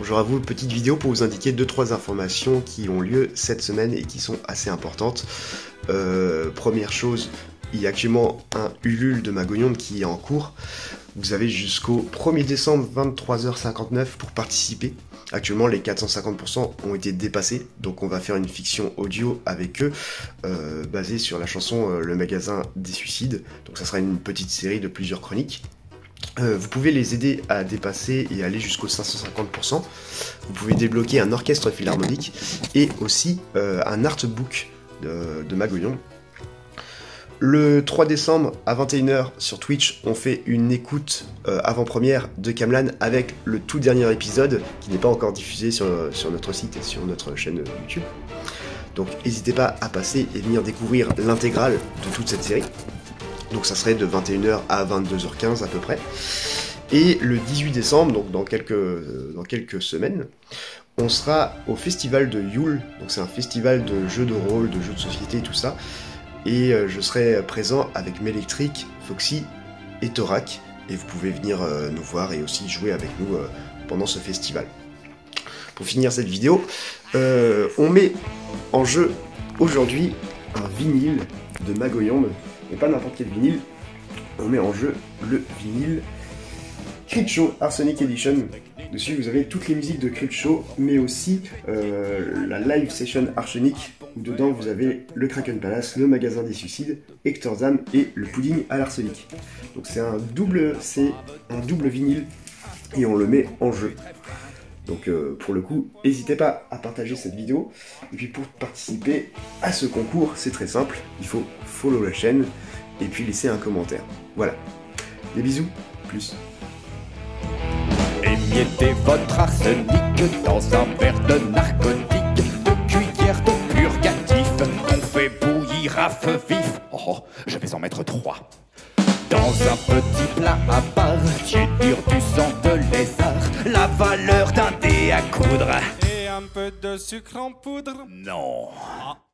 Bonjour à vous, petite vidéo pour vous indiquer 2-3 informations qui ont lieu cette semaine et qui sont assez importantes. Première chose, il y a actuellement un Ulule de Magognon qui est en cours. Vous avez jusqu'au 1er décembre 23h59 pour participer. Actuellement, les 450% ont été dépassés, donc on va faire une fiction audio avec eux, basée sur la chanson Le magasin des suicides. Donc ça sera une petite série de plusieurs chroniques. Vous pouvez les aider à dépasser et aller jusqu'aux 550%. Vous pouvez débloquer un orchestre philharmonique et aussi un artbook de Magognon. Le 3 décembre à 21h sur Twitch, on fait une écoute avant-première de Camelot avec le tout dernier épisode qui n'est pas encore diffusé sur notre site et sur notre chaîne YouTube. Donc n'hésitez pas à passer et venir découvrir l'intégrale de toute cette série. Donc ça serait de 21h à 22h15 à peu près. Et le 18 décembre, donc dans quelques semaines, on sera au festival de Yule. Donc c'est un festival de jeux de rôle, de jeux de société et tout ça. Et je serai présent avec Melectric, Foxy et Thorac. Et vous pouvez venir nous voir et aussi jouer avec nous pendant ce festival. Pour finir cette vidéo, on met en jeu aujourd'hui un vinyle de Magognon. Et pas n'importe quel vinyle, on met en jeu le vinyle Creepshow Arsenic Edition. Dessus vous avez toutes les musiques de Creepshow, mais aussi la live session Arsenic, où dedans vous avez le Kraken Palace, le magasin des suicides, Hector Zam et le pudding à l'arsenic. Donc c'est un double vinyle et on le met en jeu. Donc pour le coup, n'hésitez pas à partager cette vidéo. Et puis pour participer à ce concours, c'est très simple. Il faut follow la chaîne et puis laisser un commentaire. Voilà. Des bisous, plus. Émiettez votre arsenic dans un verre de narcotique, de cuillère de purgatif, qu'on fait bouillir à feu vif. Oh, je vais en mettre 3. Dans un petit plat à part, tiédir du sang de lézard, la valeur d'un dé à coudre. Et un peu de sucre en poudre. Non.